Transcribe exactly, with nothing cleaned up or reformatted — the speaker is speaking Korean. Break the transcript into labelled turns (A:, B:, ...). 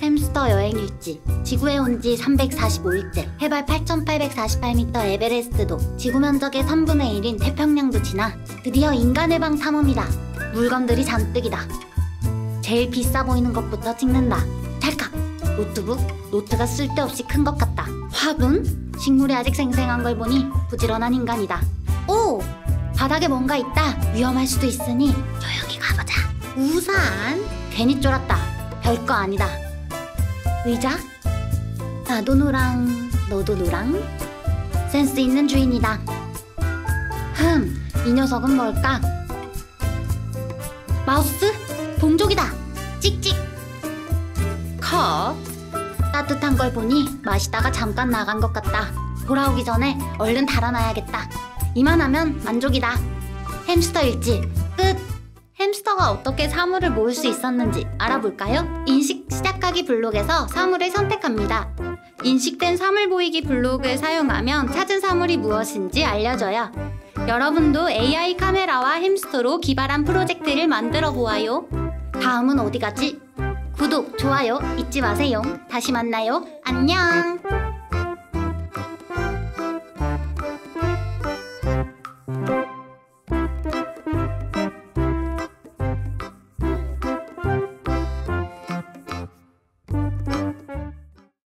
A: 햄스터 여행 일지. 지구에 온 지 삼백사십오 일째. 해발 팔천팔백사십팔 미터 에베레스트도 지구 면적의 삼분의 일인 태평양도 지나 드디어 인간 해방 탐험이다. 물건들이 잔뜩이다. 제일 비싸 보이는 것부터 찍는다. 찰칵! 노트북? 노트가 쓸데없이 큰 것 같다. 화분? 식물이 아직 생생한 걸 보니 부지런한 인간이다. 오! 바닥에 뭔가 있다. 위험할 수도 있으니 조용히 가보자. 우산? 괜히 쫄았다. 별거 아니다. 의자? 나도 노랑, 너도 노랑? 센스 있는 주인이다. 흠, 이 녀석은 뭘까? 마우스? 동족이다. 찍찍. 컵? 따뜻한 걸 보니 마시다가 잠깐 나간 것 같다. 돌아오기 전에 얼른 달아놔야겠다. 이만하면 만족이다. 햄스터 일지 끝! 햄스터가 어떻게 사물을 모을 수 있었는지 알아볼까요? 인식 시작하기 블록에서 사물을 선택합니다. 인식된 사물 보이기 블록을 사용하면 찾은 사물이 무엇인지 알려줘요. 여러분도 에이아이 카메라와 햄스터로 기발한 프로젝트를 만들어 보아요. 다음은 어디 가지? 구독, 좋아요 잊지 마세요. 다시 만나요. 안녕!